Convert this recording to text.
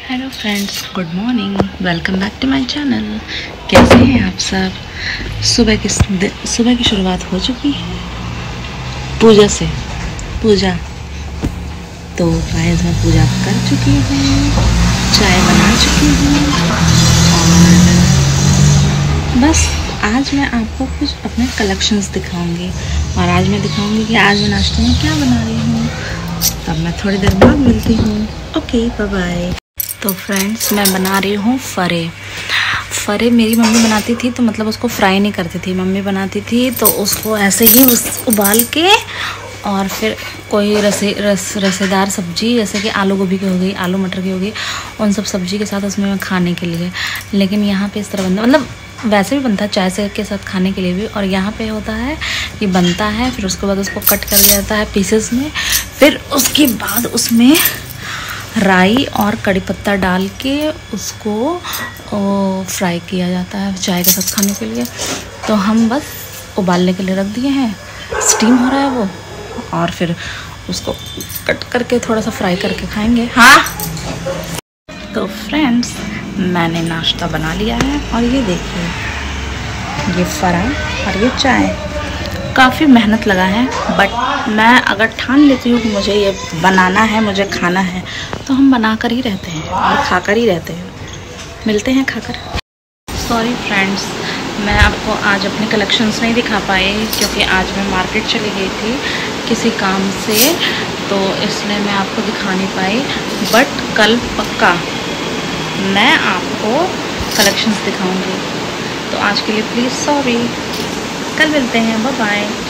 Hello friends, good morning. Welcome back to my channel. कैसे हैं आप सब? सुबह की शुरुआत हो चुकी है पूजा से। तो गाइस मैं पूजा कर चुकी हूँ, चाय बना चुकी हूँ और बस आज मैं आपको कुछ अपने कलेक्शंस दिखाऊंगी और आज मैं दिखाऊंगी कि आज मैं नाश्ते में क्या बना रही हूँ। तब मैं थोड़ी देर बाद मिलती हूँ। Okay, bye bye. तो फ्रेंड्स, मैं बना रही हूँ फरे मेरी मम्मी बनाती थी, तो मतलब उसको फ्राई नहीं करती थी। मम्मी बनाती थी तो उसको ऐसे ही उबाल के और फिर कोई रसेदार सब्जी जैसे कि आलू गोभी की हो गई, आलू मटर की हो गई, उन सब सब्जी के साथ उसमें खाने के लिए। लेकिन यहाँ पे इस तरह बनता, मतलब वैसे भी बनता है चाय से के साथ खाने के लिए भी, और यहाँ पे होता है कि बनता है, फिर उसके बाद उसको कट कर लिया जाता है पीसेस में, फिर उसके बाद उसमें राई और कड़ी पत्ता डाल के उसको फ्राई किया जाता है चाय के साथ खाने के लिए। तो हम बस उबालने के लिए रख दिए हैं, स्टीम हो रहा है वो, और फिर उसको कट करके थोड़ा सा फ्राई करके खाएंगे। हाँ, तो फ्रेंड्स, मैंने नाश्ता बना लिया है और ये देखिए, ये फरा और ये चाय। काफ़ी मेहनत लगा है, बट मैं अगर ठान लेती हूँ कि मुझे ये बनाना है, मुझे खाना है, तो हम बना कर ही रहते हैं और खा कर ही रहते हैं। मिलते हैं खाकर। सॉरी फ्रेंड्स, मैं आपको आज अपने कलेक्शंस नहीं दिखा पाई क्योंकि आज मैं मार्केट चली गई थी किसी काम से, तो इसलिए मैं आपको दिखा नहीं पाई। बट कल पक्का मैं आपको कलेक्शंस दिखाऊंगी। तो आज के लिए प्लीज़ सॉरी, कल मिलते हैं, बाय बाय।